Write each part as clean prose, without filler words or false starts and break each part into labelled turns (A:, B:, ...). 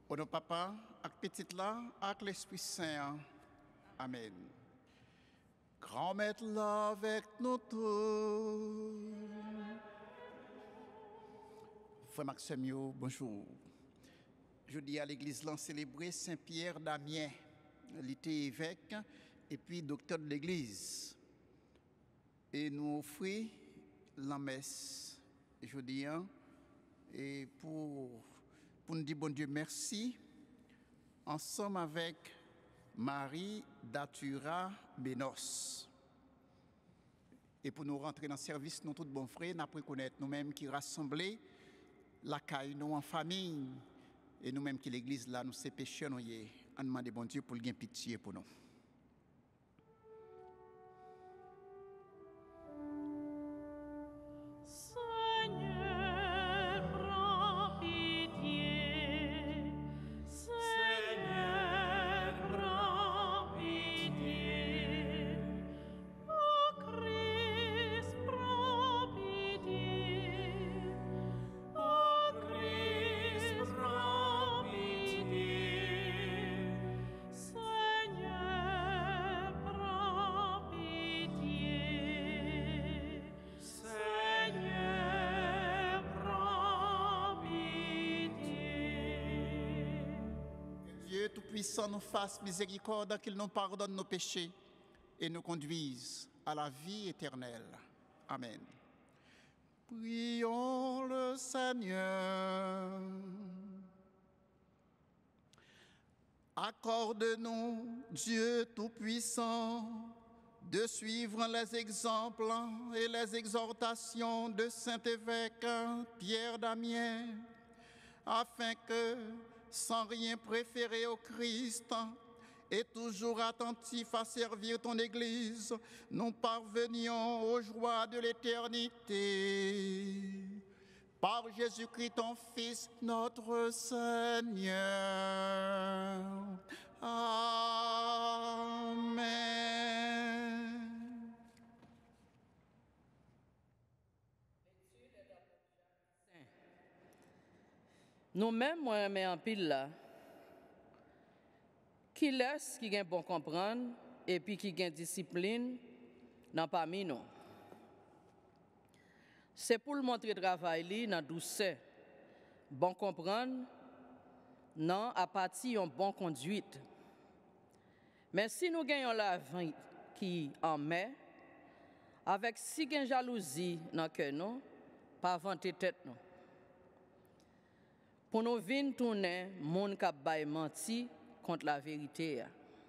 A: Au nom papa, avec petite là, avec l'Esprit Saint. Amen. Grand maître là avec nous tous. Frère Maxime, bonjour. Je dis à l'église là, célébrer Saint-Pierre d'Amiens. Il était évêque et puis docteur de l'église. Et nous offrons la messe, je dis, et pour nous dire bon Dieu merci, ensemble avec Marie Datura Benos. Et pour nous rentrer dans le service, nous tous bons frères, nous apprenons à connaître nous-mêmes qui rassemblés, la caille nous en famille, et nous-mêmes qui l'église là, nous sommes pécheurs, nous demandons bon Dieu pour le gain pitié pour nous. Tout-Puissant nous fasse miséricorde, qu'il nous pardonne nos péchés et nous conduise à la vie éternelle. Amen. Prions le Seigneur. Accorde-nous, Dieu Tout-Puissant, de suivre les exemples et les exhortations de Saint-Évêque Pierre d'Amiens, afin que, sans rien préférer au Christ et toujours attentifs à servir ton Église, nous parvenions aux joies de l'éternité. Par Jésus-Christ, ton Fils, notre Seigneur. Amen.
B: Nous-mêmes, moi, mais en pile là, qui laisse, qui gagne bon comprendre, et puis qui gagne discipline, dans parmi nous. C'est pour le montrer travail dans douceur, bon comprendre, non à partir d'une bonne conduite. Mais si nous gagnons la vie qui en met, avec si gagne jalousie dans que nous, pas vanter tête nous. Pour nous venir tourner, monde qui a menti contre la vérité.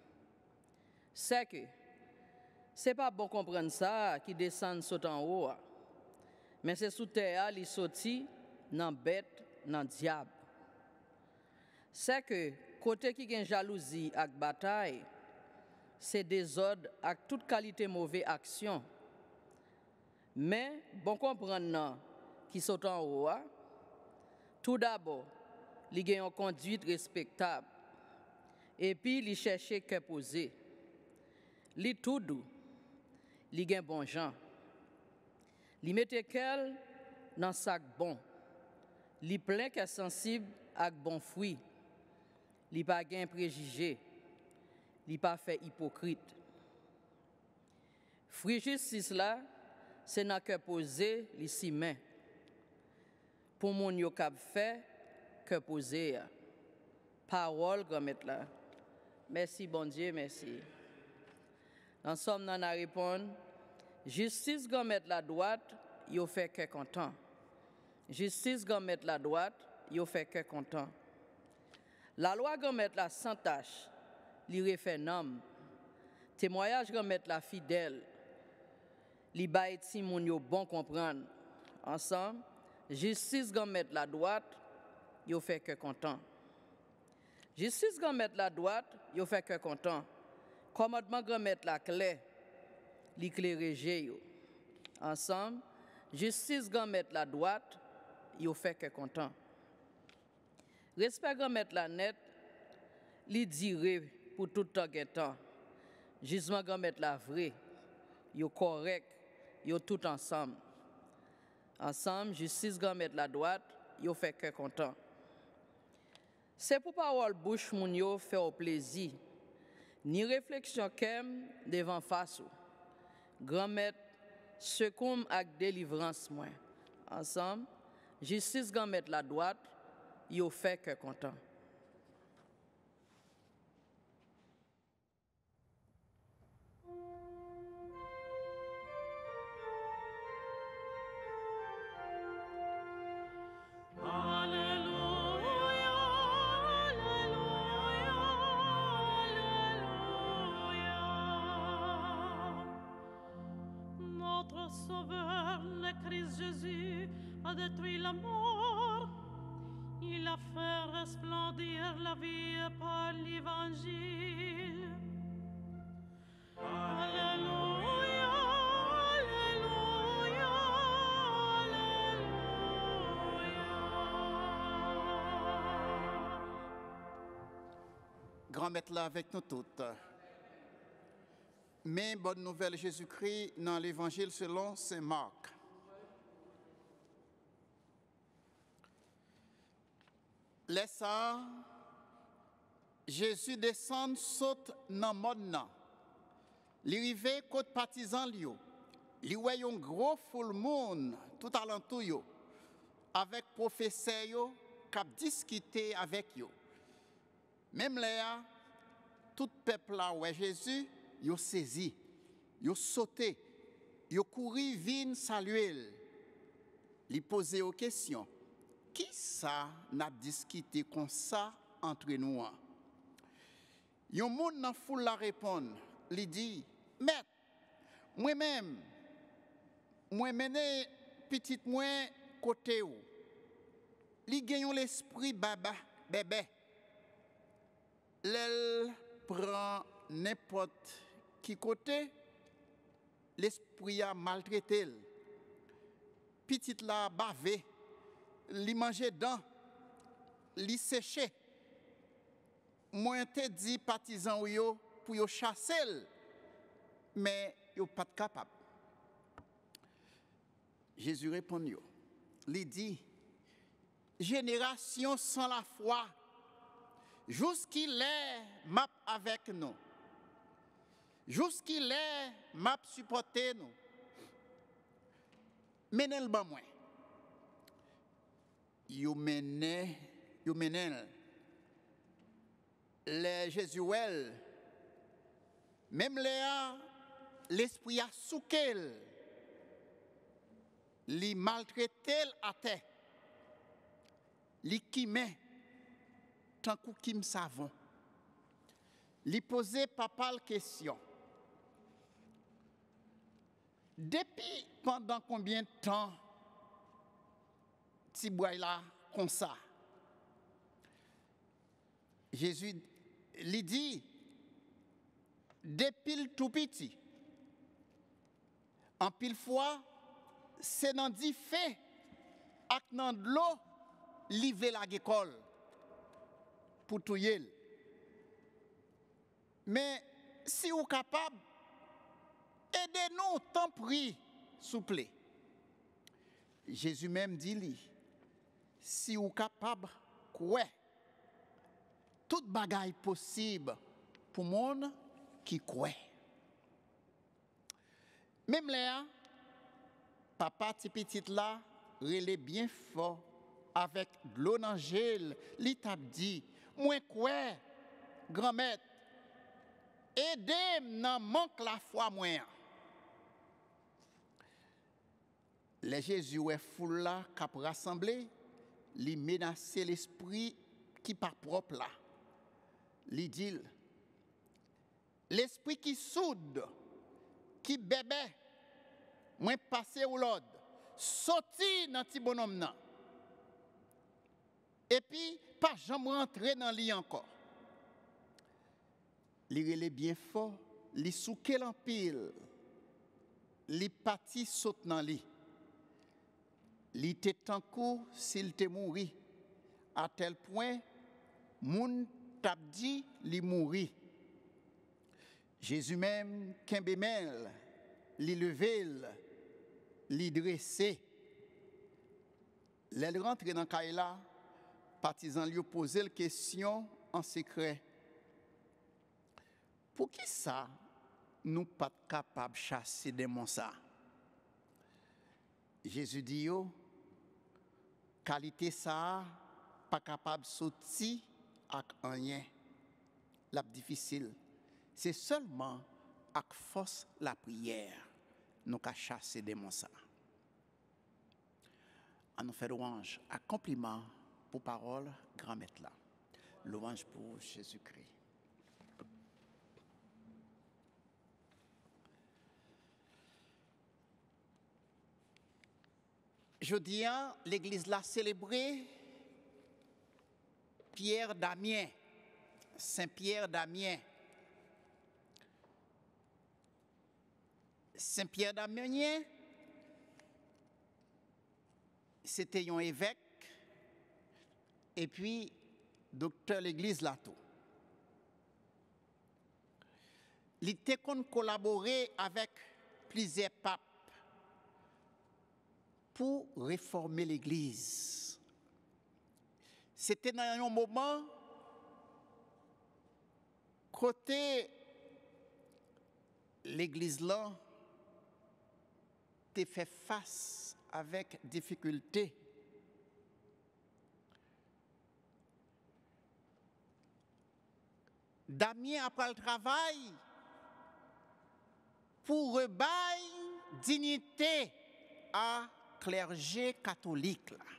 B: C'est que c'est pas bon comprendre ça qui descend saut en haut, mais c'est sous terre qui sorti dans bête, dans diable. C'est que côté qui gagne jalousie ak bataille, c'est désordre ak toute qualité mauvaise action. Mais bon comprendre qui saut en haut. Tout d'abord, il y a une conduite respectable. Et puis, il cherche que poser. Il est tout doux. Il y a un bon genre. Il met quel dans sac bon. Il plein que sensible avec bon fruit. Il pas gain préjugé. Il pas fait hypocrite. Fruit justice là, c'est n'a que poser les si mains. Pour mon yo k'ap fait que poser. Parole comme mettre là. Merci bon Dieu, merci. Ensemble nous répondre justice comme mettre la droite, yo fait que content. Justice comme mettre la droite, yo fait que content. La loi comme mettre la sans tâche, li refait nom. Témoignage comme mettre la fidèle. Li bay ti moun yo bon comprendre. Ensemble justice comme mettre la droite, yo fait que content. Justice comme mettre la droite, yo fait que content. Commandement comme mettre la clé, l'éclairage yo. Ensemble, justice comme mettre la droite, yo fait que content. Respect comme mettre la net, li dire pour tout temps. Jugement comme mettre la vraie, yo correct, yo tout ensemble. Ensemble, justice comme mettre la droite, yo fait que content. C'est pour parole bouche moun yo faire au plaisir, ni réflexion kem devant face ou. Grand-mère, secours ak délivrance moins. Ensemble, justice grand-mère la droite, yo fait que content.
C: Sauveur, le Christ Jésus, a détruit la mort. Il a fait resplendir la vie par l'Évangile. Alléluia, Alléluia, Alléluia.
A: Grand-mère là avec nous toutes. Mais bonne nouvelle Jésus-Christ dans l'évangile selon saint Marc. Laissa Jésus descend saute dans monde. Li rive côté partisan lio. Li voy un gros foule monde tout alentour yo avec professeur yo k'ap discuter avec yo. Même là tout peuple là ouais Jésus yo saisi, yo sauté, yo couru vin saluer. Li poser aux questions. Qui ça n'a discuté comme ça entre nous? Yon moun nan foule la répond, li dit, maître, moi-même, moi mené petite moi côté ou. Li genyon l'esprit bébé. L'elle prend n'importe qui côté, l'esprit a maltraité. Petite la bavé, li manger dents, li séché. Moi te dit partisan yo pour yo chasser, mais yo pas capable. Jésus répond yo. Li dit, génération sans la foi, jusqu'il est map avec nous. Jusqu'il est map supporté nous. Menel ba moi. Yo menel les Jésuel, même l'esprit a soukel, li maltraité à terre, li kimé, tant kou kim savon, li posé papa la question. Depuis pendant combien de temps ti boy là comme ça? Jésus lui dit, depuis le tout petit, en pile fois, c'est dans dit fait, ak dans de l'eau, liver la école pour tout yel. Mais si vous capable, aidez-nous, tant pis, s'il vous plaît. Jésus même dit, si vous capable, quoi? Toute bagaille possible pour monde qui croit. Même là, papa ti petit là, relè bien fort avec de l'eau dans gel, li t'a dit, moi quoi, grand-mère, aidez nan manque la foi moi. Les Jésus ouais foule là cap rassemblé, li menacer l'esprit qui pas propre là. Li dit, l'esprit qui soude, qui bébé, moi passé ou l'autre, sorti dans ti bonhomme nan. Et puis, pas jamais rentrer dans li encore. Li relè bien fort, li souke l'empile, li parti saute dans li. Li te tankou s'il te mouri, à tel point, moun t'a dit li mouri. Jésus même kembemel, li level, li dressé. L'elle rentre dans Kaila, partisans lui posaient la question en secret. Pour qui ça, nous pas capables de chasser des monstres? Jésus dit, qualité ça, pas capable de sortir avec rien. La difficile, c'est seulement avec force la prière, nous avons chassé des monstres. On nous fait louange, accomplissement pour parole, grand maître là. Louange pour Jésus-Christ. Jeudi, l'église l'a célébré Pierre d'Amiens, Saint-Pierre d'Amiens. Saint-Pierre d'Amiens, c'était un évêque et puis docteur l'église là tout. Il était collaboré avec plusieurs papes pour réformer l'église. C'était dans un moment côté l'église là t'es fait face avec difficulté. Damien après le travail pour rebailler dignité à clergé catholique là.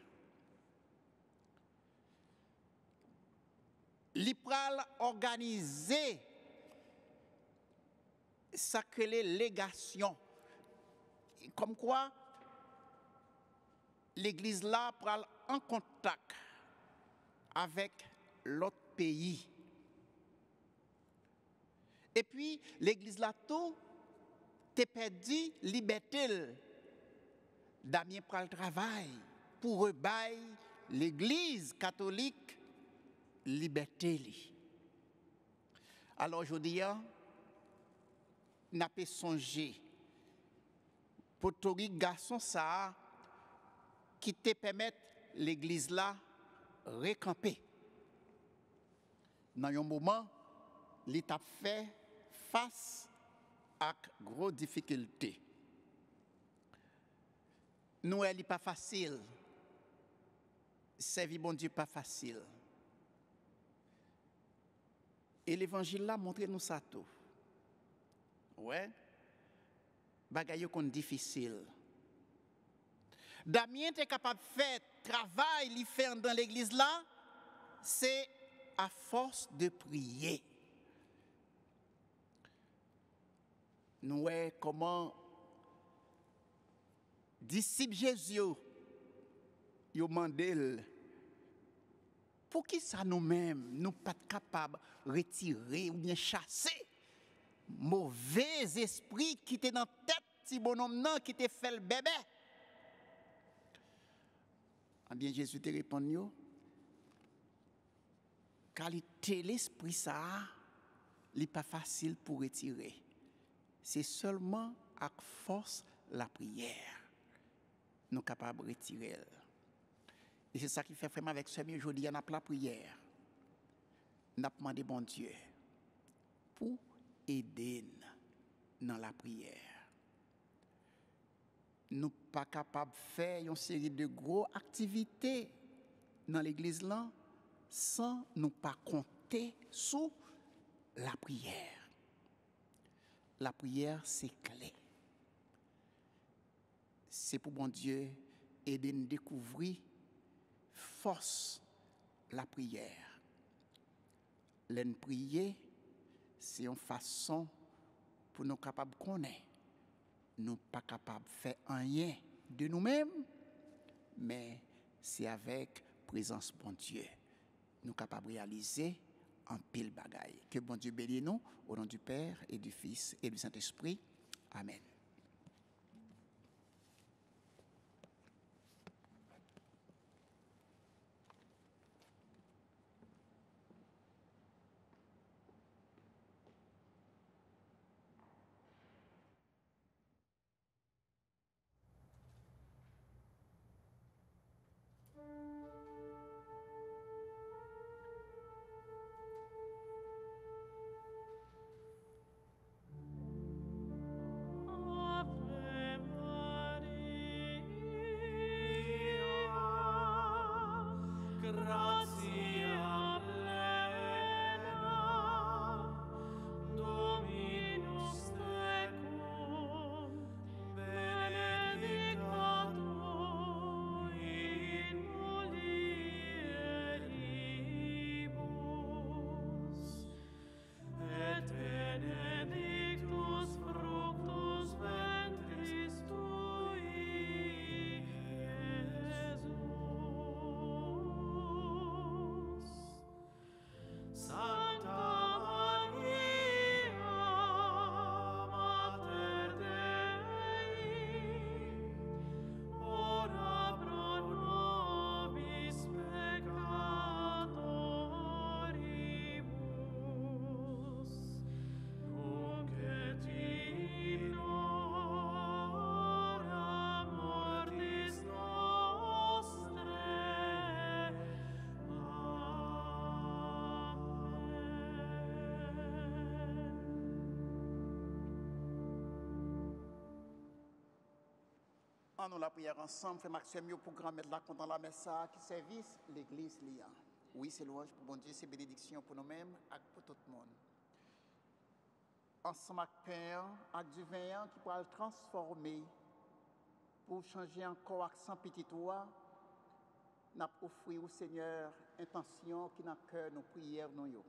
A: L'IPRAL organisé sacrée légation. Comme quoi, l'église là prend en contact avec l'autre pays. Et puis, l'église là tout, t'es perdu liberté. Damien prend le travail pour rebailler l'église catholique liberté. Alors aujourd'hui, n'a pas songé pour tous les garçons ça qui te permettent l'église là récamper. Dans un moment, l'État fait face à grosses difficultés. Nous, elle n'est pas facile. Servir bon Dieu pas facile. Et l'évangile là montre nous ça tout. Ouais. Bagaille qu'on difficile. Damien est capable de faire travail, il fait dans l'église là, c'est à force de prier. Nous voyons comment disciples Jésus yo mandel pour qui ça nous-mêmes nous pas capables de retirer ou bien chasser mauvais esprit qui était dans tête petit bonhomme non qui te fait le bébé. Eh bien Jésus te répond yo qualité l'esprit ça n'est pas facile pour retirer. C'est seulement avec force la prière nous sommes capables de retirer. Et c'est ça qui fait vraiment avec ce mieux aujourd'hui, on a la prière. On a demandé bon Dieu pour aider dans la prière. Nous ne sommes pas capables de faire une série de grosses activités dans l'église là sans nous pas compter sur la prière. La prière, c'est clé. C'est pour bon Dieu aider nous découvrir force la prière. L'en prier, c'est une façon pour nous capables de connaître. Nous pas capables de faire rien de nous-mêmes, mais c'est avec présence bon Dieu. Nous capables de réaliser en pile bagaille. Que bon Dieu bénisse nous au nom du Père et du Fils et du Saint-Esprit. Amen. En nous la prière ensemble, frère Maxime, pour grand-mère là, content la messe qui service l'église liant. Oui, c'est louange pour bon Dieu, c'est bénédiction pour nous-mêmes et pour tout le monde. Ensemble avec Père, avec du vin qui pourra le transformer pour changer encore accent petit toi, nous offrir au Seigneur intention qui n'a cœur nos prières nous yo.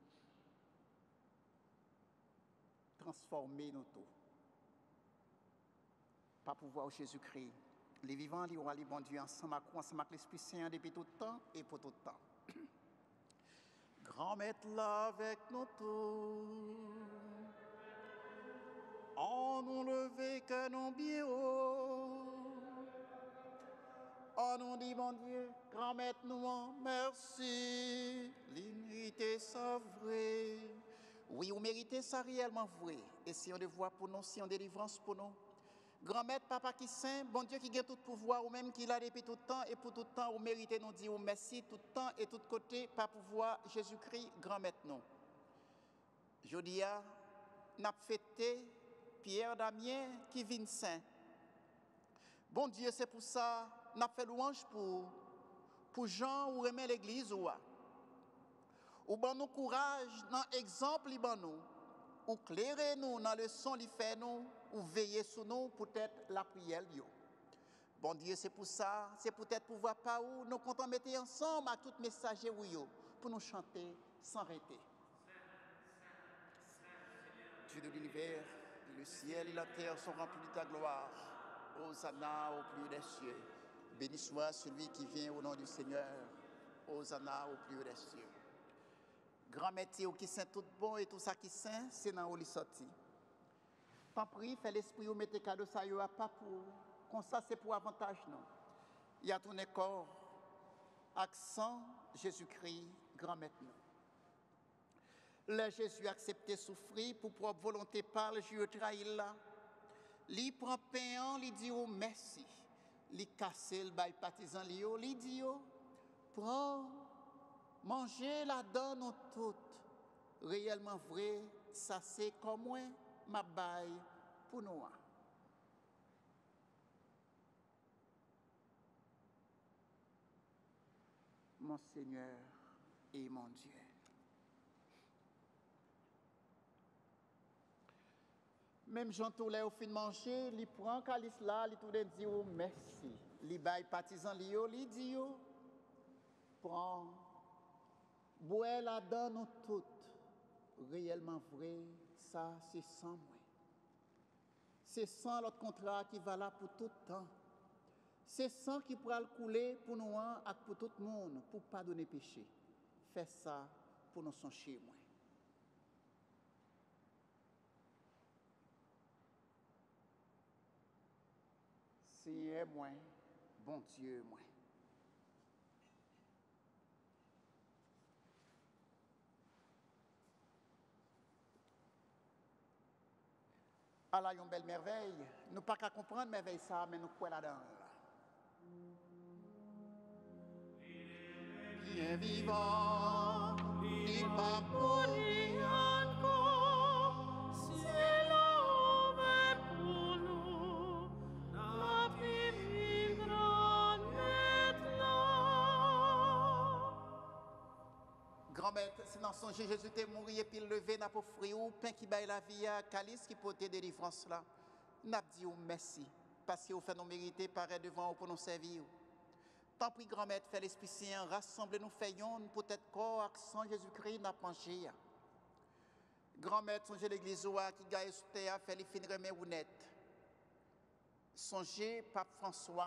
A: Transformer nous tout. Par pouvoir Jésus-Christ. Les vivants, les rois, les bons Dieu, ensemble avec l'Esprit Saint depuis tout le temps et pour tout le temps. Grand maître là avec nous tous. En nous lever que nous bien haut. En nous dit, bon Dieu, grand maître nous en merci. L'unité ça vrai. Oui, vous méritez ça réellement vrai. Et si on devoir pour nous, si on délivrance pour nous. Grand-maître, papa qui saint, bon Dieu qui a tout pouvoir, ou même qui l'a depuis tout le temps, et pour tout le temps, vous méritez nous dire merci, tout le temps et tout côté, par pouvoir Jésus-Christ, grand-maître nous. Je dis, nous avons fêté Pierre Damien qui vient saint. Bon Dieu, c'est pour ça, nous avons fait louange pour Jean ou remet l'église ou bon nous courage dans l'exemple, ou clairez nous dans le son li fait nous, ou veillez sur nous, peut-être la prière. Bon Dieu, c'est pour ça, c'est peut-être pour voir pas où nous comptons mettre ensemble à tout messager pour nous chanter sans arrêter. Dieu de l'univers, le ciel et la terre sont remplis de ta gloire. Hosanna au plus haut des cieux. Béni soit celui qui vient au nom du Seigneur. Hosanna au plus haut des cieux. Grand métier qui saint tout bon et tout ça qui saint, c'est dans où il sorti. Tant pis, fait l'esprit ou mettez cadeau ça yo pas pour comme ça c'est pour avantage non. Il y a ton corps accent Jésus-Christ grand maître nous. Le Jésus accepté souffrir pour propre volonté par le Dieu trahir là. Li prend pain, li dit oh merci. Li casser le bail partisan li dit oh prends manger la donne toute. Réellement vrai, ça c'est comme moi, ma baille pour nous. Mon Seigneur et mon Dieu. Même Jean Toulé au fin de manger, il prend calice là, il tout dit oh merci. Il baille partisan li dit oh prends boire la donne toute. Réellement vrai, ça c'est sans moi. C'est sans l'autre contrat qui va là pour tout le temps. C'est sans qui pourra le couler pour nous et pour tout le monde, pour pardonner péché. Fais ça pour nous soncher moi. C'est moi, bon Dieu moi. Alors, il y a une belle merveille. Nous pas qu'à comprendre merveille ça, mais nous quoi là-dedans. Bien vivant, il va mourir encore.
C: C'est l'homme pour nous, la vie grande maintenant.
A: Grand-mère, c'est dans son Jésus t'es mort et puis levé, n'a pas offert ou pain qui baille la vie à calice qui portait délivrance là. N'a dit merci parce que vous fait nous mériter paraître devant vous pour nous servir. Tant pis grand-mère, fait l'Esprit Saint, rassemble nous faisons peut-être corps accent Jésus-Christ n'a penché. Grand-mère, songez l'église qui gagne sur terre, fait les fins remet ou net. Songez Pape François.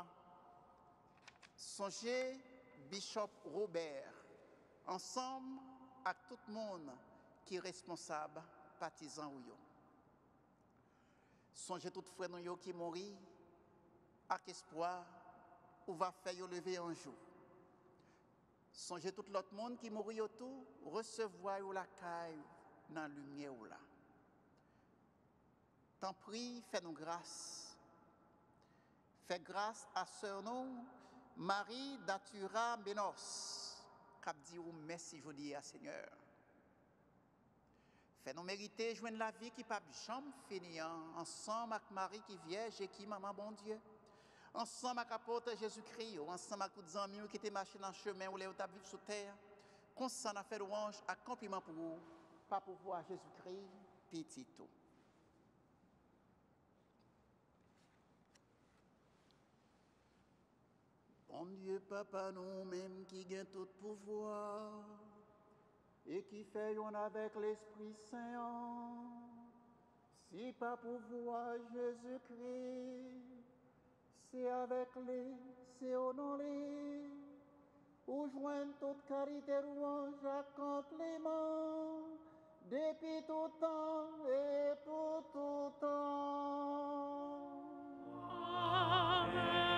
A: Songez Bishop Robert. Ensemble avec tout le monde qui est responsable, partisan ou yo. Songez tout frère nous qui mourit avec espoir ou va faire lever un jour. Songez tout l'autre monde qui mourit autour, recevoir ou la caille dans la lumière ou là. Tant pis, fais-nous grâce. Fais grâce à sœur nous, Marie Datura Benos. Cap dit ou merci je dis à Seigneur. Fais-nous mériter joindre la vie qui pas jamais finir ensemble avec Marie qui vierge et qui maman bon Dieu. Ensemble avec l'apôtre Jésus-Christ, ensemble avec les amis qui étaient marchés dans le chemin où les autres vivent sur terre, qu'on s'en a fait louange, accomplissement pour vous, pas pour voir Jésus-Christ, petit tout. Bon Dieu, Papa, nous-mêmes qui gagnons tout pouvoir et qui faisons avec l'Esprit Saint, si pas pour voir Jésus-Christ, c'est avec lui, c'est au nom lui, où joignent toute carité, louange, accomplissement, depuis tout temps et pour tout temps.
C: Amen.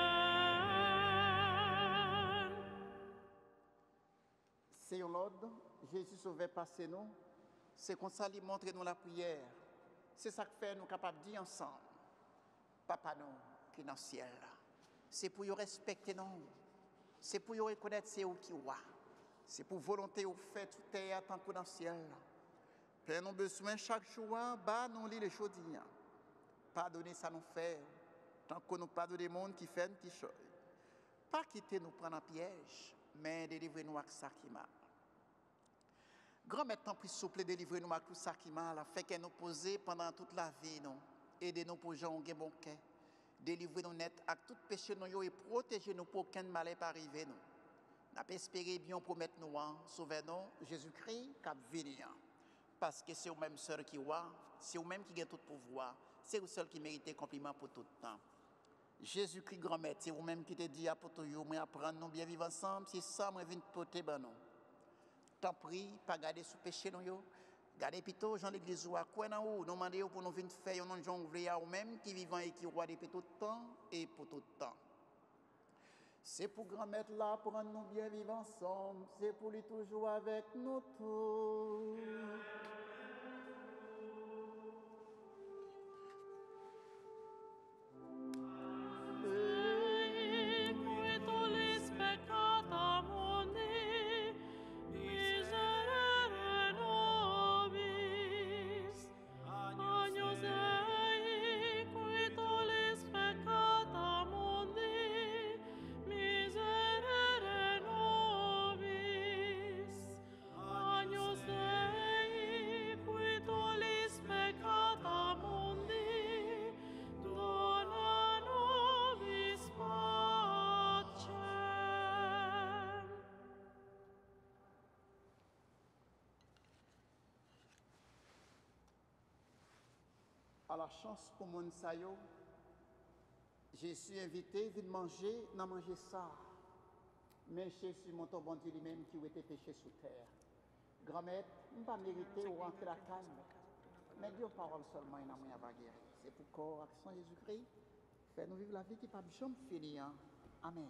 A: C'est l'ordre, Jésus sauvé passer nous, c'est comme ça qu'il montre nous la prière. C'est ça que fait nous capables de dire ensemble, Papa nous qui est dans le ciel, c'est pour nous respecter nous, c'est pour nous reconnaître c'est où qui est, c'est pour volonté ou fait tout est tant que dans le ciel. Père, nous besoin chaque jour, bah nous lit les choses, pardonnez ça nous fait, tant que nous pardonnons des mondes qui font qui chose. Pas quitter nous prendre en piège, mais délivrer-nous avec ça qui m'a. Grand-mère, tant plus souple, délivrer-nous avec tout ça qui m'a, fait qu'elle nous pose pendant toute la vie, nous. Aidez-nous pour gens qui ont bon cœur. Délivrez-nous net avec tout péché nous et protégez-nous pour qu'aucun mal n'arrive arriver nous. Nous espérons bien promettre nous, sauvez-nous, Jésus-Christ, cap venir. Parce que c'est vous-même seul qui voit, c'est vous-même qui gagne tout pouvoir, c'est vous seul qui méritez compliment pour tout le temps. Jésus-Christ, grand-mère, c'est vous-même qui te dit à pour toujours, moi apprendre nous bien vivre ensemble, c'est ça, moi viens porter ben nous. T'en prie, pas garder sous péché nous, gardez plutôt Jean l'église ou à quoi dans où, nous demandez pour nous venir faire un gens ouvriers ou même qui vivent et qui roi depuis tout le temps et pour tout le temps. C'est pour grand-mère là, pour nous bien vivre ensemble, c'est pour lui toujours avec nous tous. À la chance pour mon sayo, Jésus invité, vient manger, n'a mangé ça. Mais Jésus, mon bon Dieu lui-même qui était péché sous terre. Grand-mère, je ne pas mériter ou rentrer la calme. Mais Dieu parole seulement, il n'a rien à guérir. C'est pour corps, accent Jésus-Christ, faire nous vivre la vie qui pas jamais finir. Amen.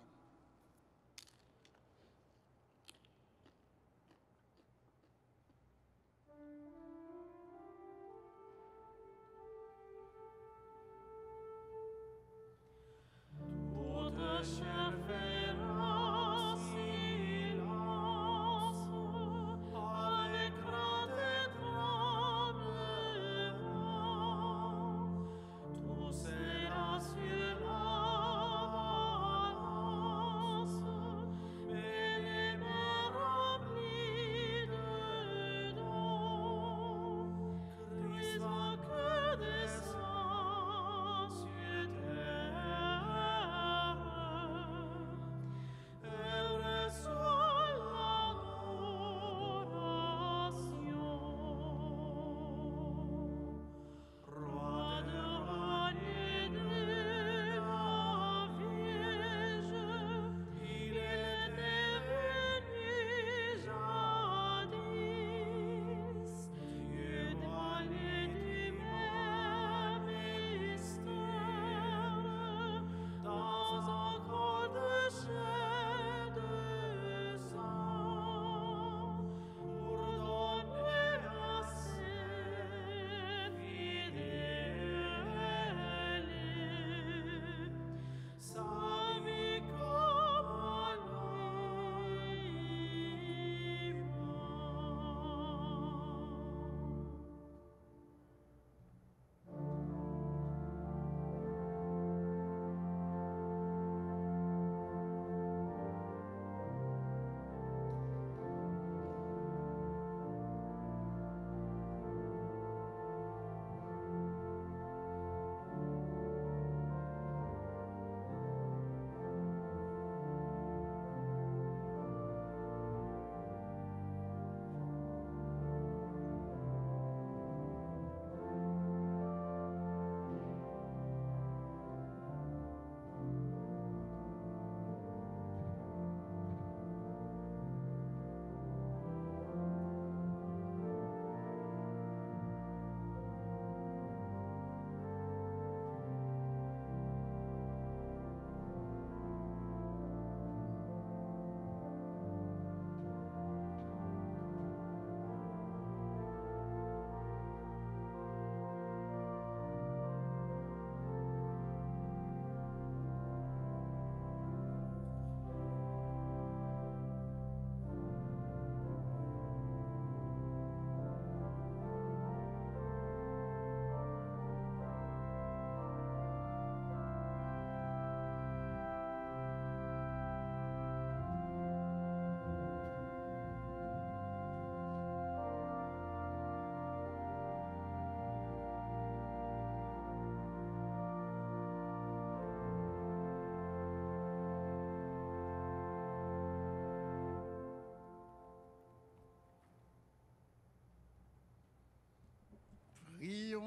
C: Tu seras sur la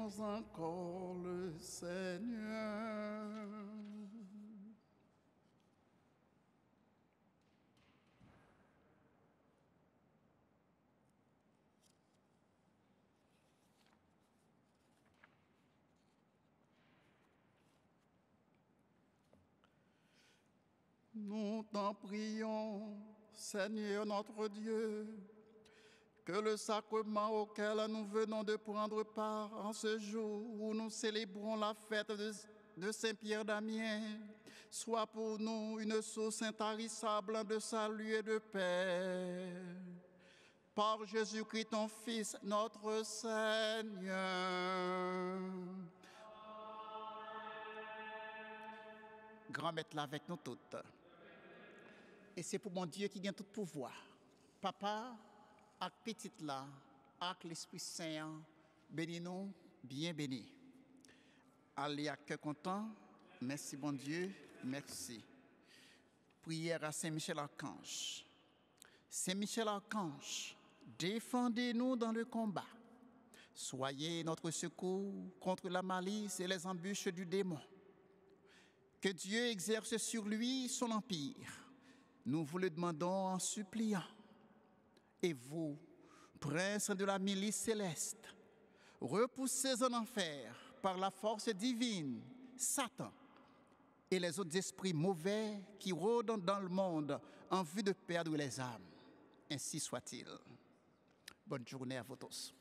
A: encore le Seigneur. Nous t'en prions, Seigneur notre Dieu, que le sacrement auquel nous venons de prendre part en ce jour où nous célébrons la fête de Saint-Pierre d'Amiens soit pour nous une source intarissable de salut et de paix. Par Jésus-Christ, ton Fils, notre Seigneur. Grand Maître là avec nous toutes. Et c'est pour mon Dieu qui gagne tout pouvoir. Papa, avec petite là, avec l'Esprit Saint, bénis-nous, bien bénis. Allez à cœur content, merci bon Dieu, merci. Prière à Saint-Michel-Archange. Saint-Michel-Archange, défendez-nous dans le combat. Soyez notre secours contre la malice et les embûches du démon. Que Dieu exerce sur lui son empire. Nous vous le demandons en suppliant. Et vous, prince de la milice céleste, repoussez en enfer par la force divine Satan et les autres esprits mauvais qui rôdent dans le monde en vue de perdre les âmes. Ainsi soit-il. Bonne journée à vous tous.